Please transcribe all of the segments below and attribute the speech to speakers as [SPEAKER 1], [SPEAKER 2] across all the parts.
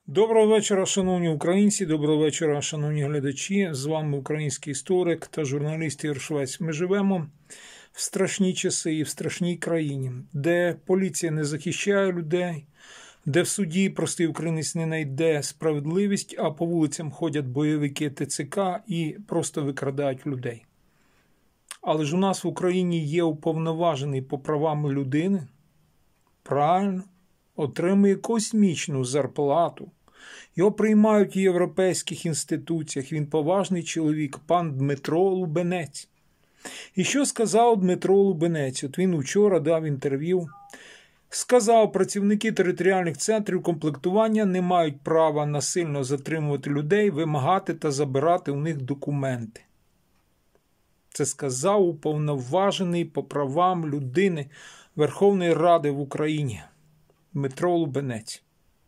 [SPEAKER 1] Доброго вечора, шановні українці, доброго вечора, шановні глядачі. З вами український історик та журналіст Ігор Швець. Ми живемо в страшні часи і в страшній країні, де поліція не захищає людей, де в суді простий українець не знайде справедливість, а по вулицям ходять бойовики ТЦК і просто викрадають людей. Але ж у нас в Україні є уповноважений по правам людини, правильно, отримує космічну зарплату. Його приймають в європейських інституціях. Він поважний чоловік, пан Дмитро Лубенець. І що сказав Дмитро Лубенець? От він вчора дав інтерв'ю. Сказав, працівники територіальних центрів комплектування не мають права насильно затримувати людей, вимагати та забирати у них документи. Це сказав уповноважений по правам людини Верховної Ради в Україні Дмитро Лубенець.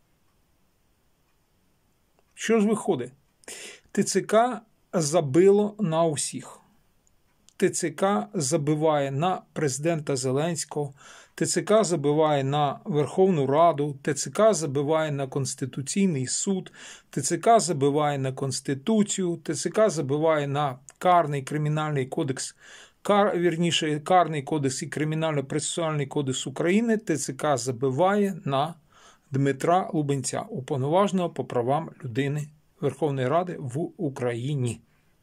[SPEAKER 1] Що ж виходить? ТЦК забило на усіх. ТЦК забиває на президента Зеленського, ТЦК забиває на Верховну Раду, ТЦК забиває на Конституційний суд, ТЦК забиває на Конституцію, ТЦК забиває на Карний кримінальний кодекс, Карний кодекс і Кримінально-процесуальний кодекс України, ТЦК забиває на Дмитра Лубенця, уповноваженого по правам людини Верховної Ради в Україні.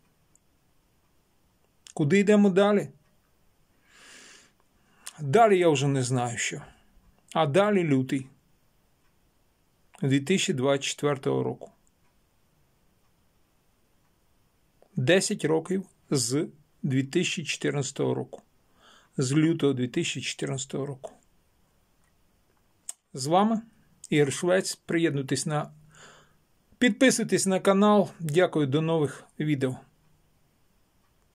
[SPEAKER 1] Куди йдемо далі? Далі я вже не знаю що. А далі лютий 2024 року. 10 років з 2014 року. З лютого 2014 року. З вами Ігор Швець. Підписуйтесь на канал. Дякую, до нових відео.